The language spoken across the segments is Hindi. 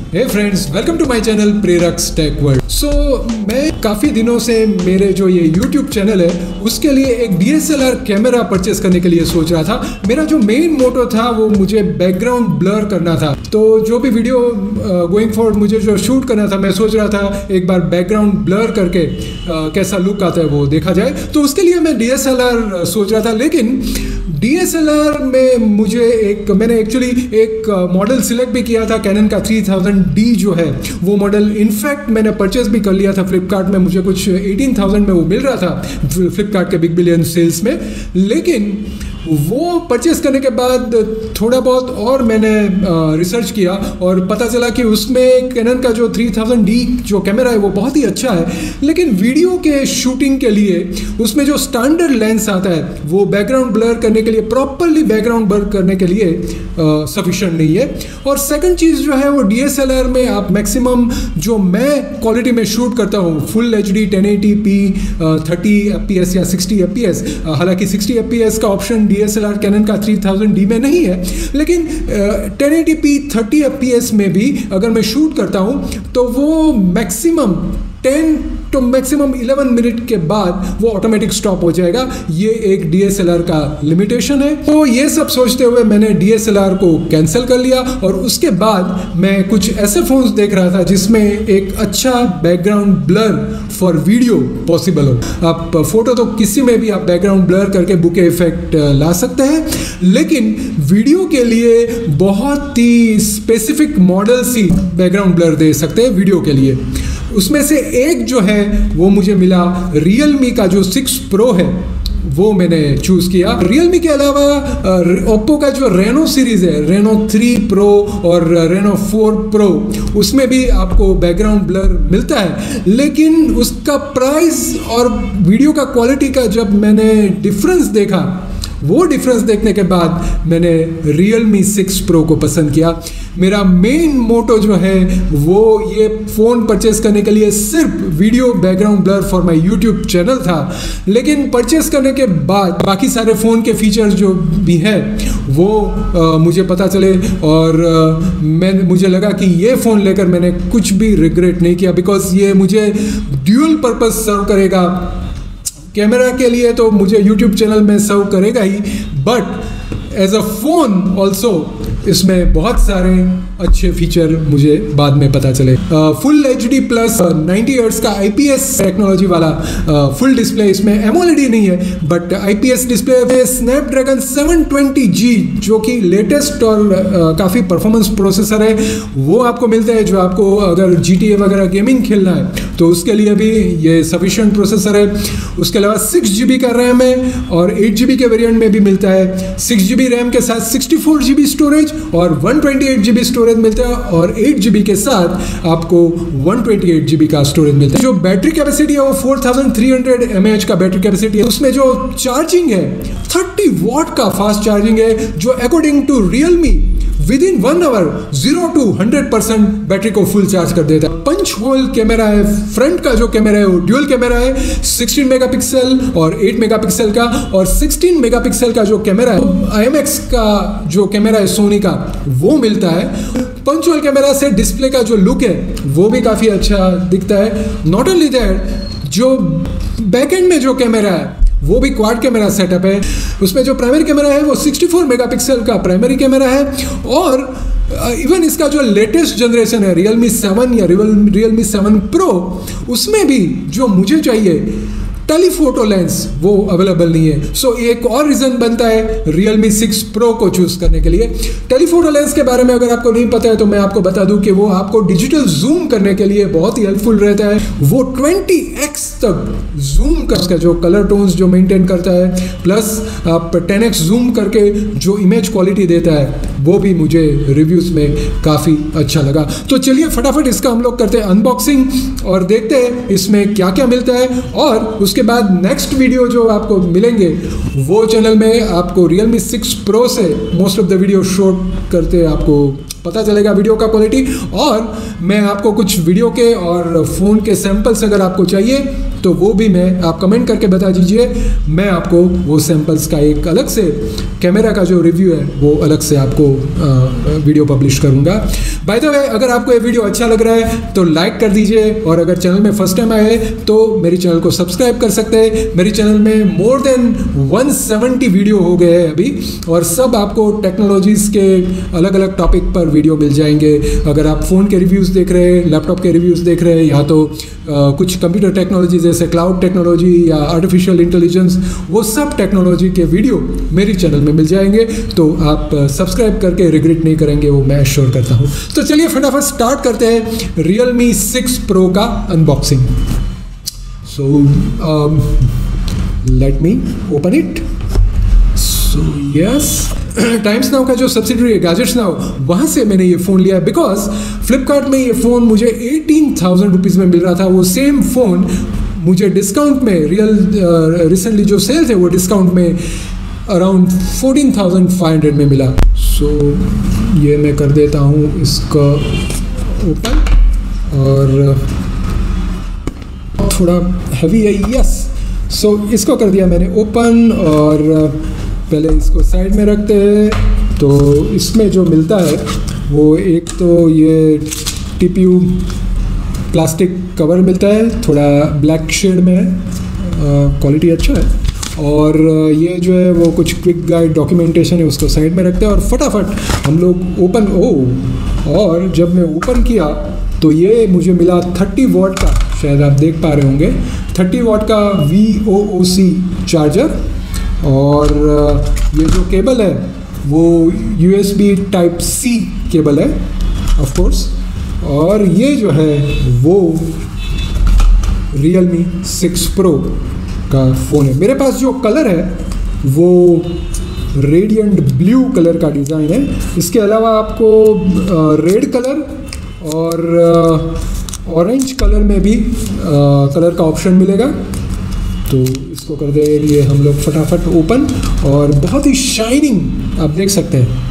Hey friends, welcome to my channel Prerak tech world. So मैं काफ़ी दिनों से मेरे जो ये YouTube चैनल है उसके लिए एक DSLR कैमरा परचेस करने के लिए सोच रहा था। मेरा जो मेन मोटो था वो मुझे बैकग्राउंड ब्लर करना था। तो जो भी वीडियो गोइंग फॉरवर्ड मुझे जो शूट करना था, मैं सोच रहा था एक बार बैकग्राउंड ब्लर करके कैसा लुक आता है वो देखा जाए। तो उसके लिए मैं DSLR सोच रहा था, लेकिन DSLR में मैंने एक्चुअली एक मॉडल सिलेक्ट भी किया था, कैनन का 3000D जो है वो मॉडल। इनफैक्ट मैंने परचेस भी कर लिया था फ्लिपकार्ट में, मुझे कुछ 18,000 में वो मिल रहा था फ्लिपकार्ट के बिग बिलियन सेल्स में। लेकिन वो परचेस करने के बाद थोड़ा बहुत और मैंने रिसर्च किया और पता चला कि उसमें कैनन का जो 3000D जो कैमरा है वो बहुत ही अच्छा है, लेकिन वीडियो के शूटिंग के लिए उसमें जो स्टैंडर्ड लेंस आता है वो बैकग्राउंड ब्लर करने के लिए, प्रॉपरली बैकग्राउंड ब्लर करने के लिए सफिशिएंट नहीं है। और सेकंड चीज़ जो है वो DSLR में आप मैक्सिमम जो मैं क्वालिटी में शूट करता हूँ, फुल HD 1080p 30 FPS या 60 FPS, हालांकि 60 FPS का ऑप्शन DSLR कैनन का 3000D में नहीं है, लेकिन 1080p 30 FPS में भी अगर मैं शूट करता हूँ तो वो मैक्सिमम 10 to मैक्सिमम 11 मिनट के बाद वो ऑटोमेटिक स्टॉप हो जाएगा। ये एक DSLR का लिमिटेशन है। तो ये सब सोचते हुए मैंने DSLR को कैंसिल कर लिया और उसके बाद मैं कुछ ऐसे फोन्स देख रहा था जिसमें एक अच्छा background blur for video possible हो। आप फोटो तो किसी में भी आप बैकग्राउंड ब्लर करके बुके इफेक्ट ला सकते हैं, लेकिन वीडियो के लिए बहुत ही स्पेसिफिक मॉडल्स ही बैकग्राउंड ब्लर दे सकते हैं वीडियो के लिए। उसमें से एक जो है वो मुझे मिला Realme का जो 6 Pro है, वो मैंने चूज़ किया। Realme के अलावा Oppo का जो Reno सीरीज़ है, Reno 3 Pro और Reno 4 Pro, उसमें भी आपको बैकग्राउंड ब्लर मिलता है, लेकिन उसका प्राइस और वीडियो का क्वालिटी का जब मैंने डिफरेंस देखा, वो डिफरेंस देखने के बाद मैंने Realme 6 Pro को पसंद किया। मेरा मेन मोटो जो है वो ये फ़ोन परचेस करने के लिए सिर्फ video background blur for my YouTube channel था, लेकिन परचेस करने के बाद बाकी सारे फ़ोन के फीचर्स जो भी हैं वो मुझे पता चले और मुझे लगा कि ये फ़ोन लेकर मैंने कुछ भी रिग्रेट नहीं किया, बिकॉज ये मुझे ड्यूअल पर्पस सर्व करेगा। कैमरा के लिए तो मुझे YouTube चैनल में सर्व करेगा ही, but as a phone also इसमें बहुत सारे अच्छे फीचर मुझे बाद में पता चले। फुल HD प्लस 90 हर्ट्ज का IPS टेक्नोलॉजी वाला फुल डिस्प्ले, इसमें AMOLED नहीं है बट IPS डिस्प्ले है। स्नैपड्रैगन 720G जो कि लेटेस्ट और काफ़ी परफॉर्मेंस प्रोसेसर है, वो आपको मिलता है। जो आपको अगर GTA वगैरह गेमिंग खेलना है तो उसके लिए भी ये सफिशिएंट प्रोसेसर है। उसके अलावा 6GB का रैम है और 8GB के वेरिएंट में भी मिलता है। 6GB रैम के साथ 64GB स्टोरेज और 128GB स्टोरेज मिलता है, और 8GB के साथ आपको 128GB का स्टोरेज मिलता है। जो बैटरी कैपेसिटी है वो 4300 mAh का बैटरी कैपेसिटी है। उसमें जो चार्जिंग है 30 वॉट का फास्ट चार्जिंग है, जो according to Realme within 1 hour 0 to 100% battery को फुल चार्ज कर देता है। पंच होल कैमरा है, फ्रंट का जो कैमरा है वो ड्यूअल कैमरा है, 16 मेगापिक्सल और 8 मेगापिक्सल का, और 16 मेगापिक्सल का जो कैमरा है IMX का जो कैमरा है सोनी का वो मिलता है। पंच होल कैमरा से डिस्प्ले का जो लुक है वो भी काफ़ी अच्छा दिखता है। नॉट ओनली दैट, जो बैक एंड में जो कैमरा है वो भी क्वाड कैमरा सेटअप है। उसमें जो प्राइमरी कैमरा है वो 64 मेगापिक्सल का प्राइमरी कैमरा है, और इवन इसका जो लेटेस्ट जनरेशन है Realme 7 या Realme 7 Pro, उसमें भी जो मुझे चाहिए टेलीफोटो लेंस वो अवेलेबल नहीं है। सो एक और रीज़न बनता है Realme 6 Pro को चूज़ करने के लिए। टेलीफोटो लेंस के बारे में अगर आपको नहीं पता है तो मैं आपको बता दूं कि वो आपको डिजिटल जूम करने के लिए बहुत ही हेल्पफुल रहता है। वो 20x तक जूम कर, उसका जो कलर टोन्स जो मेंटेन करता है, प्लस आप 10x जूम करके जो इमेज क्वालिटी देता है वो भी मुझे रिव्यूज़ में काफ़ी अच्छा लगा। तो चलिए फटाफट इसका हम लोग करते हैं अनबॉक्सिंग और देखते हैं इसमें क्या क्या मिलता है, और उसके बाद नेक्स्ट वीडियो जो आपको मिलेंगे वो चैनल में आपको Realme 6 Pro से most of the video shoot करते आपको पता चलेगा वीडियो का क्वालिटी, और मैं आपको कुछ वीडियो के और फ़ोन के सैंपल्स अगर आपको चाहिए तो वो भी मैं आप कमेंट करके बता दीजिए, मैं आपको वो सैम्पल्स का एक अलग से कैमरा का जो रिव्यू है वो अलग से आपको वीडियो पब्लिश करूँगा। बाय द वे, अगर आपको ये वीडियो अच्छा लग रहा है तो लाइक कर दीजिए, और अगर चैनल में फर्स्ट टाइम आए तो मेरे चैनल को सब्सक्राइब कर सकते हैं। मेरे चैनल में मोर देन 170 वीडियो हो गए हैं अभी, और सब आपको टेक्नोलॉजीज़ के अलग अलग टॉपिक पर वीडियो मिल जाएंगे। अगर आप फ़ोन के रिव्यूज़ देख रहे हैं, लैपटॉप के रिव्यूज़ देख रहे हैं, या तो कुछ कंप्यूटर टेक्नोलॉजी जैसे क्लाउड टेक्नोलॉजी या आर्टिफिशियल इंटेलिजेंस, वो सब टेक्नोलॉजी के वीडियो मेरे चैनल में मिल जाएंगे। तो आप सब्सक्राइब करके रिग्रेट नहीं करेंगे, वो मैं एश्योर करता हूँ। तो चलिए फटाफट स्टार्ट करते हैं Realme 6 Pro का unboxing. So let me open it. So yes, Times Now का जो सब्सिडरी है गैजेट्स नाउ, वहाँ से मैंने ये फ़ोन लिया है, बिकॉज फ्लिपकार्ट में ये फ़ोन मुझे 18,000 रुपीज़ में मिल रहा था। वो सेम फ़ोन मुझे डिस्काउंट में रिसेंटली जो सेल थे वो डिस्काउंट में अराउंड 14,500 में मिला। सो ये मैं कर देता हूँ इसका ओपन, और थोड़ा हैवी है, यस। सो इसको कर दिया मैंने ओपन, और पहले इसको साइड में रखते हैं। तो इसमें जो मिलता है वो एक तो ये TPU प्लास्टिक कवर मिलता है, थोड़ा ब्लैक शेड में है, क्वालिटी अच्छा है। और ये जो है वो कुछ क्विक गाइड डॉक्यूमेंटेशन है, उसको साइड में रखते हैं और फटाफट हम लोग ओपन। और जब मैं ओपन किया तो ये मुझे मिला 30 वॉट का, शायद आप देख पा रहे होंगे, 30 वॉट का VOOC चार्जर। और ये जो केबल है वो USB Type-C केबल है ऑफ कोर्स। और ये जो है वो Realme 6 Pro का फ़ोन है। मेरे पास जो कलर है वो रेडियंट ब्लू कलर का डिज़ाइन है। इसके अलावा आपको रेड कलर और ऑरेंज कलर में भी कलर का ऑप्शन मिलेगा। तो इसको कर देंगे हम लोग फटाफट ओपन, और बहुत ही शाइनिंग आप देख सकते हैं,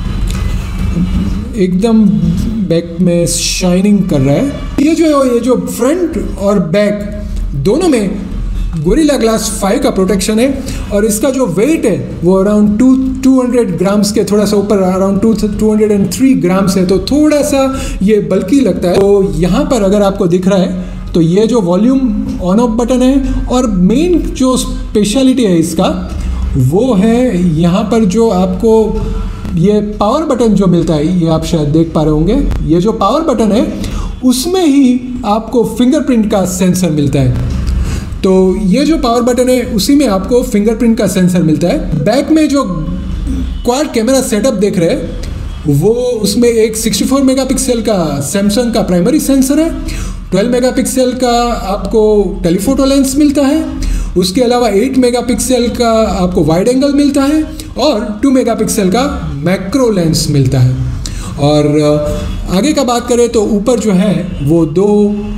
एकदम बैक में शाइनिंग कर रहा है। ये जो फ्रंट और बैक दोनों में गोरिल्ला ग्लास 5 का प्रोटेक्शन है, और इसका जो वेट है वो अराउंड 200 ग्राम्स के थोड़ा सा ऊपर, अराउंड 203 ग्राम्स है, तो थोड़ा सा ये बल्कि लगता है। तो यहाँ पर अगर आपको दिख रहा है तो ये जो वॉल्यूम ऑन ऑफ बटन है, और मेन जो स्पेशलिटी है इसका वो है यहाँ पर जो आपको ये पावर बटन जो मिलता है, ये आप शायद देख पा रहे होंगे, ये जो पावर बटन है उसमें ही आपको फिंगरप्रिंट का सेंसर मिलता है। तो ये जो पावर बटन है उसी में आपको फिंगरप्रिंट का सेंसर मिलता है। बैक में जो क्वाड कैमरा सेटअप देख रहे हैं वो, उसमें एक 64 मेगापिक्सल का सैमसंग का प्राइमरी सेंसर है, 12 मेगापिक्सल का आपको टेलीफोटो लेंस मिलता है, उसके अलावा 8 मेगापिक्सल का आपको वाइड एंगल मिलता है, और 2 मेगापिक्सल का मैक्रो लेंस मिलता है। और आगे का बात करें तो ऊपर जो है वो 2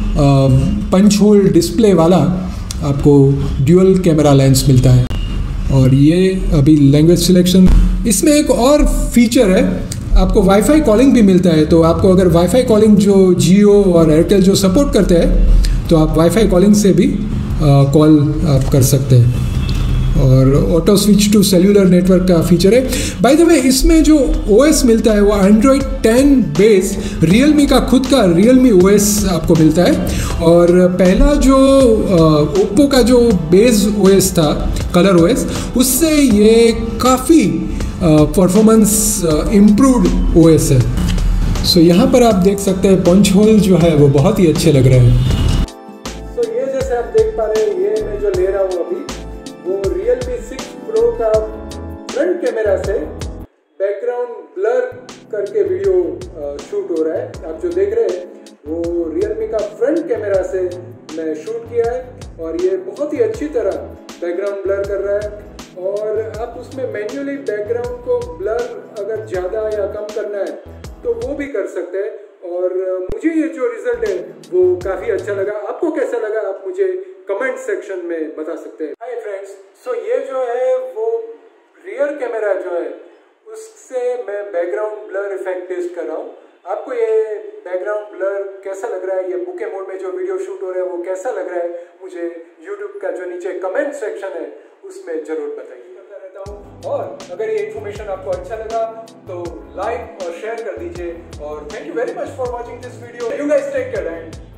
पंच होल डिस्प्ले वाला आपको ड्यूअल कैमरा लेंस मिलता है। और ये अभी लैंग्वेज सिलेक्शन, इसमें एक और फीचर है, आपको वाईफाई कॉलिंग भी मिलता है। तो आपको अगर वाईफाई कॉलिंग जो जियो और एयरटेल जो सपोर्ट करते हैं, तो आप वाईफाई कॉलिंग से भी कॉल आप कर सकते हैं। और auto switch to cellular network का फीचर है। बाय द वे, इसमें जो OS मिलता है वो Android 10 बेस Realme का खुद का Realme OS आपको मिलता है। और पहला जो Oppo का जो बेस OS था, कलर OS, उससे ये काफ़ी परफॉर्मेंस इम्प्रूव्ड OS है। सो यहाँ पर आप देख सकते हैं पंच होल जो है वो बहुत ही अच्छे लग रहे हैं। तो ये जैसे आप देख पा रहे हैं, ये मैं जो ले रहा हूँ अभी वो Realme 6 Pro का फ्रंट कैमरा से बैकग्राउंड ब्लर करके वीडियो शूट हो रहा है। आप जो देख रहे हैं वो Realme का फ्रंट कैमरा से मैं शूट किया है, और ये बहुत ही अच्छी तरह बैकग्राउंड ब्लर कर रहा है। और आप उसमें मैन्युअली बैकग्राउंड को ब्लर अगर ज़्यादा या कम करना है तो वो भी कर सकते हैं। और मुझे ये जो रिजल्ट है वो काफ़ी अच्छा लगा। आपको कैसा लगा आप मुझे कमेंट सेक्शन में बता सकते हैं। हाय फ्रेंड्स, सो ये जो है वो रियर कैमरा जो है उससे मैं बैकग्राउंड ब्लर इफेक्ट टेस्ट कर रहा हूँ। आपको ये बैकग्राउंड ब्लर कैसा लग रहा है, ये बुके मोड में जो वीडियो शूट हो रहा है वो कैसा लग रहा है, मुझे यूट्यूब का जो नीचे कमेंट सेक्शन है उसमें जरूर बताइए करता रहता हूँ। और अगर ये इन्फॉर्मेशन आपको अच्छा लगा तो लाइक और शेयर कर दीजिए। और thank you very much for watching this video. You guys take care and